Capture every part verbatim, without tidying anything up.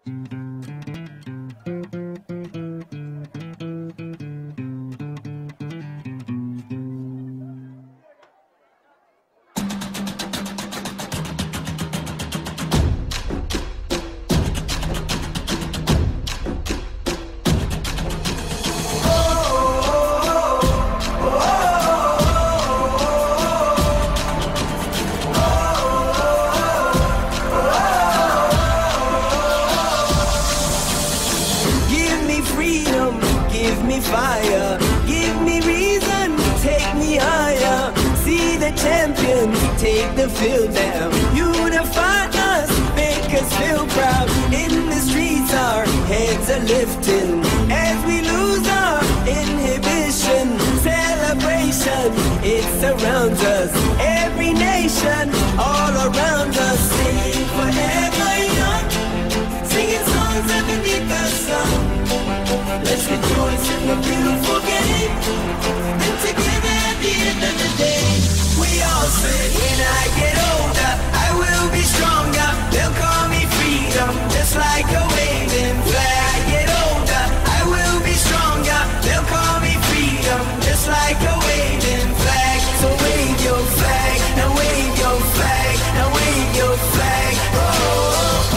Fire, give me reason, take me higher. See the champions take the field now. Unify us, make us feel proud. In the streets our heads are lifting as we lose our inhibition. Celebration, it surrounds us. Every nation, all around us. Sing forever young, singing songs underneath the sun. Let's rejoice in the beautiful game, and together at the end of the day, we all say, when I get older, I will be stronger. They'll call me freedom, just like a waving flag. I get older, I will be stronger. They'll call me freedom, just like a waving flag. So wave your flag, now wave your flag, now wave your flag. Oh, oh, oh,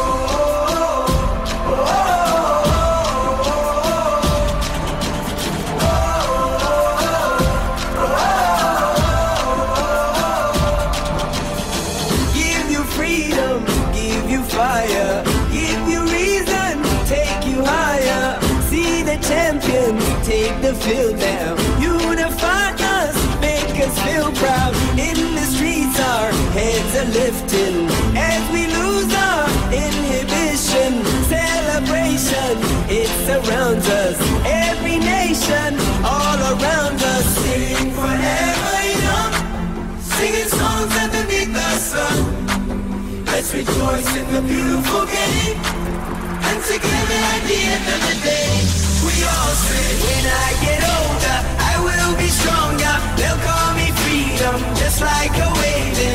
oh, oh, oh. Fire, give you reason, take you higher. See the champions take the field now. Unify us, make us feel proud. In the streets our heads are lifting as we lose our inhibition. Celebration, it surrounds us. Every nation, all around us. Sing forever young, singing songs underneath the sun. Let's rejoice in the beautiful game, and together at the end of the day, we all say, when I get older, I will be stronger. They'll call me freedom, just like a waving